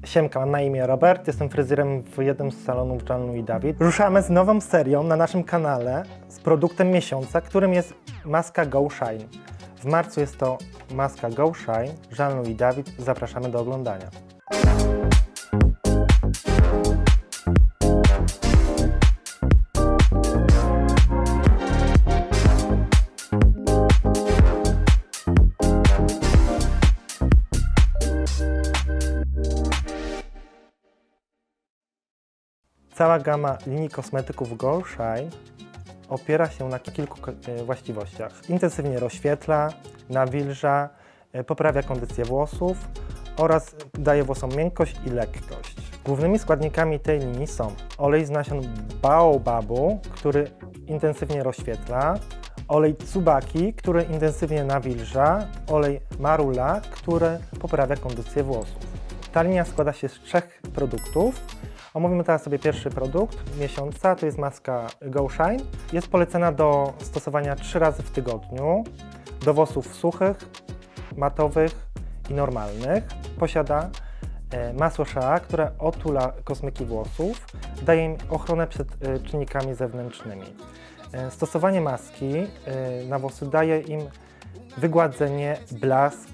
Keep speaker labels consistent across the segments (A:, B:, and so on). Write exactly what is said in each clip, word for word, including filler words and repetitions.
A: Siemka, mam na imię Robert, jestem fryzjerem w jednym z salonów Jean Louis David. Ruszamy z nową serią na naszym kanale z produktem miesiąca, którym jest maska Go Shine. W marcu jest to maska Go Shine Jean Louis David. Zapraszamy do oglądania. Cała gama linii kosmetyków Go Shine opiera się na kilku właściwościach. Intensywnie rozświetla, nawilża, poprawia kondycję włosów oraz daje włosom miękkość i lekkość. Głównymi składnikami tej linii są olej z nasion baobabu, który intensywnie rozświetla, olej tsubaki, który intensywnie nawilża, olej marula, który poprawia kondycję włosów. Ta linia składa się z trzech produktów. Omówimy teraz sobie pierwszy produkt miesiąca, to jest maska Go Shine. Jest polecana do stosowania trzy razy w tygodniu, do włosów suchych, matowych i normalnych. Posiada masło shea, które otula kosmyki włosów, daje im ochronę przed czynnikami zewnętrznymi. Stosowanie maski na włosy daje im wygładzenie, blask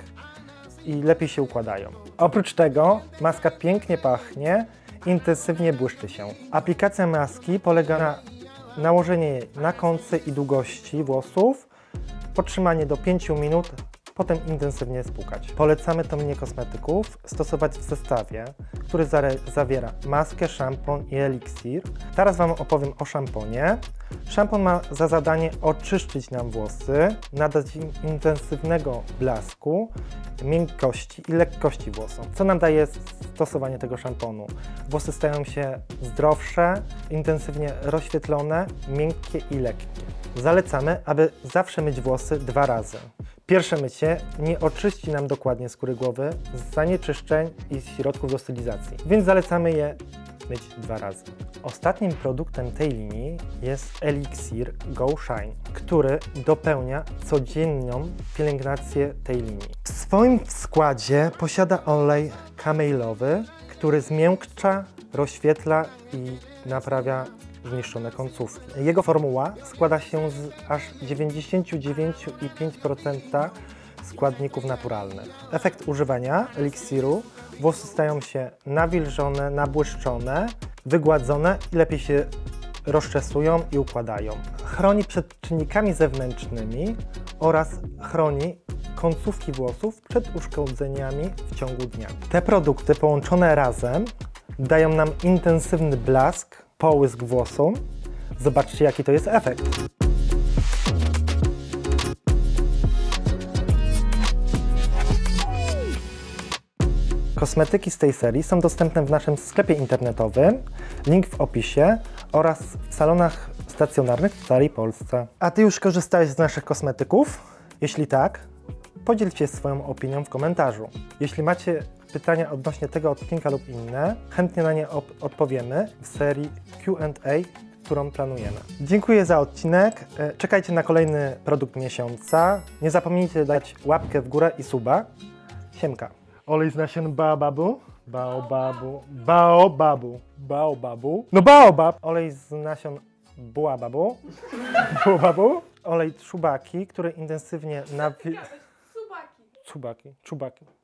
A: i lepiej się układają. Oprócz tego maska pięknie pachnie, intensywnie błyszczy się. Aplikacja maski polega na nałożeniu jej na końce i długości włosów, podtrzymanie do pięciu minut, potem intensywnie spłukać. Polecamy tą linię kosmetyków stosować w zestawie, który zawiera maskę, szampon i eliksir. Teraz Wam opowiem o szamponie. Szampon ma za zadanie oczyszczyć nam włosy, nadać im intensywnego blasku, miękkości i lekkości włosom. Co nam daje stosowanie tego szamponu? Włosy stają się zdrowsze, intensywnie rozświetlone, miękkie i lekkie. Zalecamy, aby zawsze myć włosy dwa razy. Pierwsze mycie nie oczyści nam dokładnie skóry głowy z zanieczyszczeń i środków do stylizacji, więc zalecamy je myć dwa razy. Ostatnim produktem tej linii jest eliksir Go Shine, który dopełnia codzienną pielęgnację tej linii. W swoim składzie posiada olej kamejlowy, który zmiękcza, rozświetla i naprawia zniszczone końcówki. Jego formuła składa się z aż dziewięćdziesiąt dziewięć przecinek pięć procent składników naturalnych. Efekt używania eliksiru: włosy stają się nawilżone, nabłyszczone, wygładzone i lepiej się rozczesują i układają. Chroni przed czynnikami zewnętrznymi oraz chroni końcówki włosów przed uszkodzeniami w ciągu dnia. Te produkty połączone razem dają nam intensywny blask, połysk włosom. Zobaczcie, jaki to jest efekt. Kosmetyki z tej serii są dostępne w naszym sklepie internetowym, link w opisie, oraz w salonach stacjonarnych w całej Polsce. A Ty już korzystałeś z naszych kosmetyków? Jeśli tak, podzielcie się swoją opinią w komentarzu. Jeśli macie pytania odnośnie tego odcinka lub inne, chętnie na nie odpowiemy w serii Q and A, którą planujemy. Dziękuję za odcinek. Czekajcie na kolejny produkt miesiąca. Nie zapomnijcie dać łapkę w górę i suba. Siemka. Olej z nasion baobabu. Baobabu. Baobabu. Baobabu. No baobab. Olej z nasion buababu. Buababu. Olej tsubaki, który intensywnie nawi...
B: Subaki.
A: Tsubaki. Tsubaki.